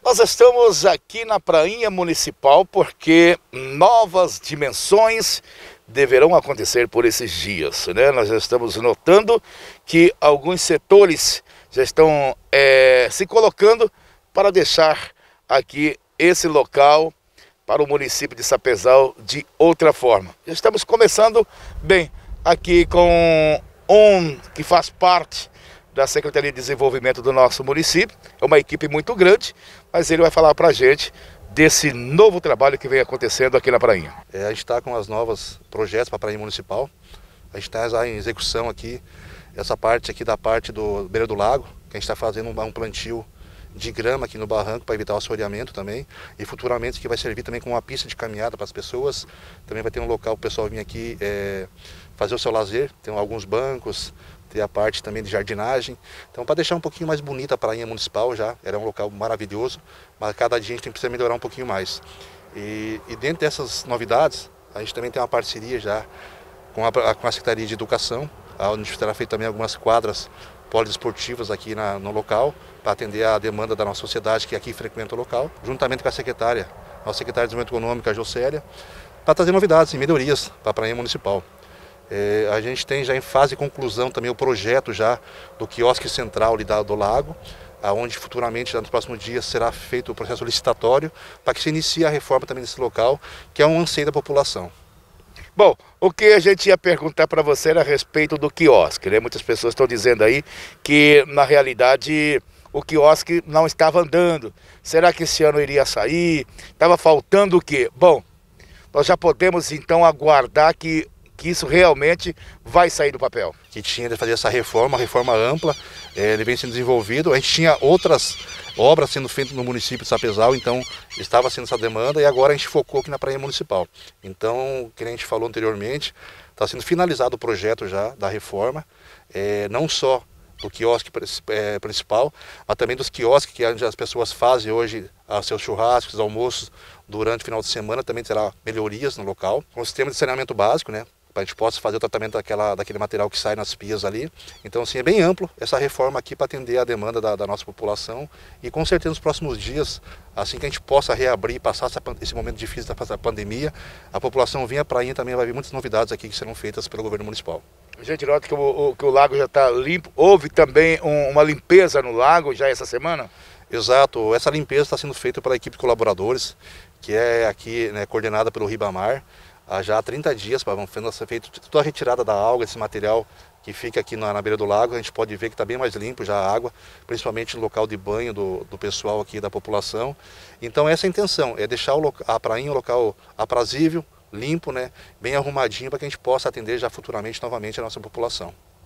Nós estamos aqui na Prainha Municipal porque novas dimensões deverão acontecer por esses dias, né? Nós já estamos notando que alguns setores já estão se colocando para deixar aqui esse local para o município de Sapezal de outra forma. Já estamos começando bem aqui com um que faz parte da Secretaria de Desenvolvimento do nosso município. É uma equipe muito grande, mas ele vai falar para a gente desse novo trabalho que vem acontecendo aqui na Prainha. A gente está com os novos projetos para a Prainha Municipal. A gente está em execução aqui, essa parte aqui da parte do beira do lago, que a gente está fazendo um plantio de grama aqui no barranco para evitar o assoreamento também, e futuramente que vai servir também como uma pista de caminhada para as pessoas. Também vai ter um local para o pessoal vir aqui fazer o seu lazer, tem alguns bancos, tem a parte também de jardinagem. Então, para deixar um pouquinho mais bonita a Prainha Municipal já, era um local maravilhoso, mas cada dia a gente precisa melhorar um pouquinho mais. E dentro dessas novidades, a gente também tem uma parceria já com a Secretaria de Educação, onde será feito também algumas quadras poliesportivas aqui no local, para atender a demanda da nossa sociedade que aqui frequenta o local, juntamente com a secretária, nossa secretária de Desenvolvimento Econômico, a Jocélia, para trazer novidades e melhorias para a Prainha Municipal. A gente tem já em fase de conclusão também o projeto já do quiosque central ali do lago, onde futuramente, já nos próximos dias, será feito o processo licitatório para que se inicie a reforma também desse local, que é um anseio da população. Bom, o que a gente ia perguntar para você era a respeito do quiosque, né? Muitas pessoas estão dizendo aí que, na realidade, o quiosque não estava andando. Será que esse ano iria sair? Estava faltando o quê? Bom, nós já podemos então aguardar que isso realmente vai sair do papel. Que tinha de fazer essa reforma, uma reforma ampla, ele vem sendo desenvolvido. A gente tinha outras obras sendo feitas no município de Sapezal, então estava sendo essa demanda, e agora a gente focou aqui na Prainha Municipal. Então, como a gente falou anteriormente, está sendo finalizado o projeto já da reforma, não só do quiosque principal, mas também dos quiosques que as pessoas fazem hoje seus churrascos, almoços durante o final de semana. Também terá melhorias no local, com o sistema de saneamento básico, né? Para a gente possa fazer o tratamento daquele material que sai nas pias ali. Então, assim, é bem amplo essa reforma aqui para atender a demanda da nossa população, e com certeza nos próximos dias, assim que a gente possa reabrir e passar esse momento difícil da pandemia, a população vinha para aí também vai ver muitas novidades aqui que serão feitas pelo governo municipal. A gente nota que o lago já está limpo. Houve também uma limpeza no lago já essa semana? Exato, essa limpeza está sendo feita pela equipe de colaboradores, que é aqui, né, coordenada pelo Ribamar. Já há 30 dias, vamos ser feita toda a retirada da alga, esse material que fica aqui na beira do lago. A gente pode ver que está bem mais limpo já a água, principalmente no local de banho do pessoal aqui, da população. Então essa é a intenção, é deixar a prainha um local aprazível, limpo, né, bem arrumadinho, para que a gente possa atender já futuramente novamente a nossa população.